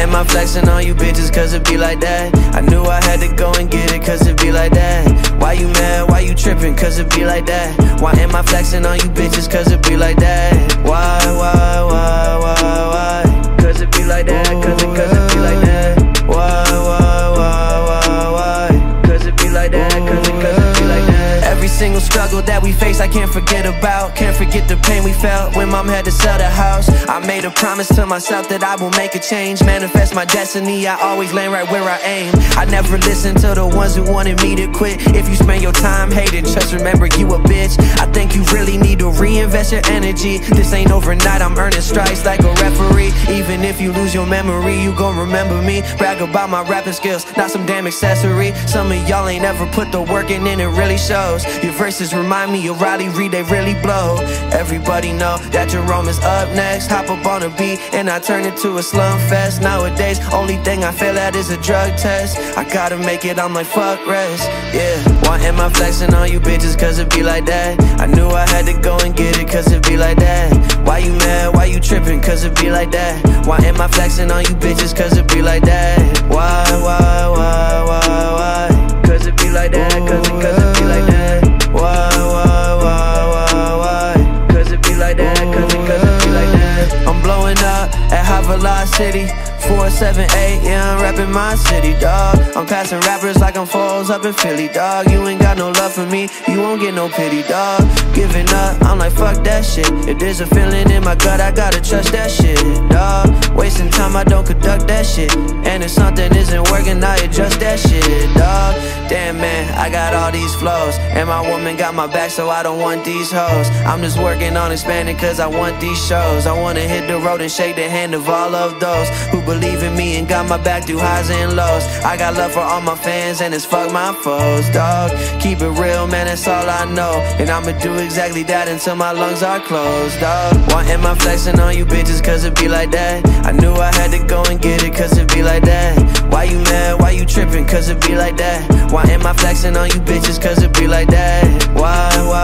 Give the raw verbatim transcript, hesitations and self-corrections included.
am I flexing on you bitches cause it be like that? I knew I had to go and get it cause it be like that. Why you mad, why you tripping cause it be like that? Why am I flexing on you bitches cause it be like that? Why, why, why, why, why? Cause it be like that, cause it, cause it be like that. Why, why, why, why, why? Cause it be like that, cause it, cause it be like that. Every single struggle that we face I can't forget about. Can't forget the pain we felt when mom had to sell the house. I made a promise to myself that I will make a change, manifest my destiny, I always land right where I aim. I never listen to the ones who wanted me to quit. If you spend your time hating, just remember you a bitch. I think you really need to reinvest your energy. This ain't overnight, I'm earning stripes like a referee. Even if you lose your memory, you gon' remember me. Brag about my rapping skills, not some damn accessory. Some of y'all ain't ever put the work in and it really shows. Your verses remind me of Riley Reid, they really blow. Everybody know that Jerome is up next. Hop up on a beat and I turn it to a slum fest. Nowadays, only thing I fail at is a drug test. I gotta make it, I'm like fuck rest, yeah. Why am I flexing on you bitches cause it be like that? I knew I had to go and get it cause it be like that. Why you mad, why you tripping cause it be like that? Why am I flexing on you bitches cause it be like that? Why, why, why, why, why? Cause it be like that, cause it, cause it be like that. Why, why, why, why, why? Cause it be like that, cause it, cause it be like that. I'm blowing up at high velocity, four seven eight, yeah, I'm rapping my city, dawg. I'm passing rappers like I'm foes up in Philly, dawg. You ain't got no love for me, you won't get no pity, dawg. Giving up, I'm like fuck that shit. If there's a feeling in my gut, I gotta trust that shit, dawg. Wasting time, I don't conduct that shit. And if something isn't working, I adjust that shit, dawg. Damn man, I got all these flows, and my woman got my back, so I don't want these hoes. I'm just working on expanding cause I want these shows. I wanna hit the road and shake the hand of all of those who believe in me and got my back through highs and lows. I got love for all my fans and it's fuck my foes, dawg. Keep it real, man, that's all I know. And I'ma do exactly that until my lungs are closed, dawg. Why am I flexing on you bitches cause it be like that? I knew I had to go and get it cause it be like that. Why you mad, why you tripping cause it be like that? Why am I flexing on you bitches cause it be like that? Why, why